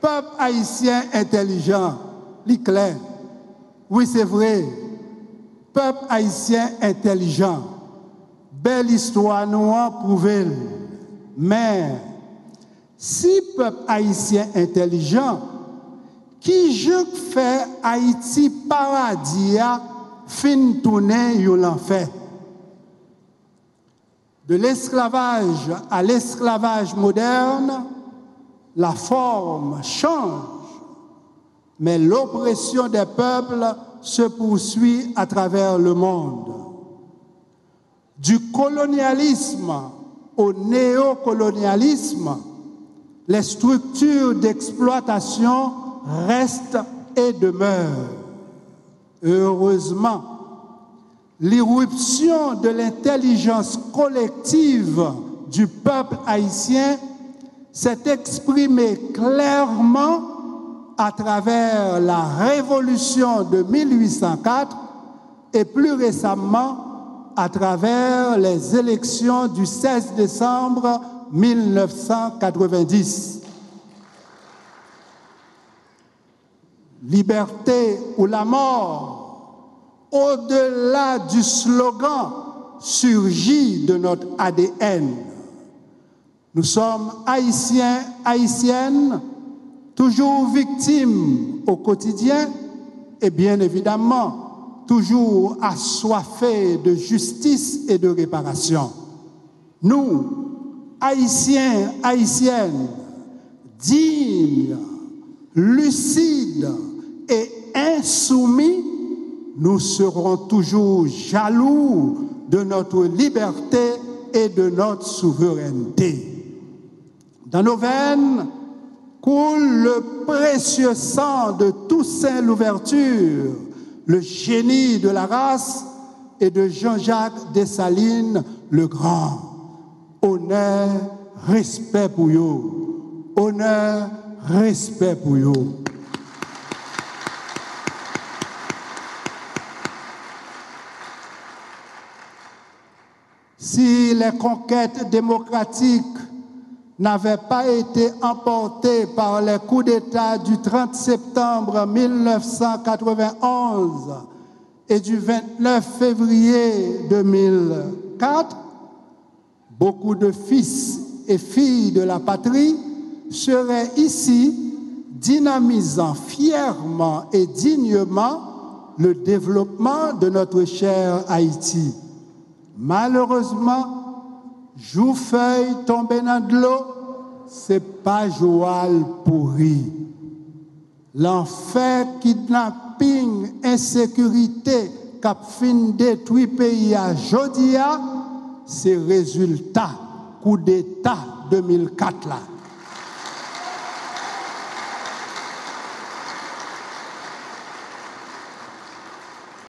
Peuple haïtien intelligent, clair. Oui, c'est vrai. Peuple haïtien intelligent. Belle histoire nous a prouvé. Mais si peuple haïtien intelligent, qui je fait Haïti paradis fin tourner l'enfer. De l'esclavage à l'esclavage moderne, la forme change, mais l'oppression des peuples se poursuit à travers le monde. Du colonialisme au néocolonialisme, les structures d'exploitation restent et demeurent. Heureusement, l'irruption de l'intelligence collective du peuple haïtien s'est exprimée clairement à travers la révolution de 1804 et plus récemment à travers les élections du 16 décembre 1990. Liberté ou la mort, au-delà du slogan, surgit de notre ADN. Nous sommes haïtiens, haïtiennes, toujours victimes au quotidien et bien évidemment, toujours assoiffés de justice et de réparation. Nous, haïtiens, haïtiennes, dignes, lucides et insoumis, nous serons toujours jaloux de notre liberté et de notre souveraineté. Dans nos veines coule le précieux sang de Toussaint Louverture, le génie de la race, et de Jean-Jacques Dessalines le Grand. Honneur, respect pour vous. Honneur, respect pour vous. Si les conquêtes démocratiques n'avaient pas été emportées par les coups d'État du 30 septembre 1991 et du 29 février 2004, beaucoup de fils et filles de la patrie seraient ici dynamisant fièrement et dignement le développement de notre cher Haïti. Malheureusement, Joufeuille tombé dans de l'eau, c'est pas Joal pourri. L'enfer, kidnapping, insécurité, cap fin détruit pays à Jodia, c'est résultat coup d'État 2004 là.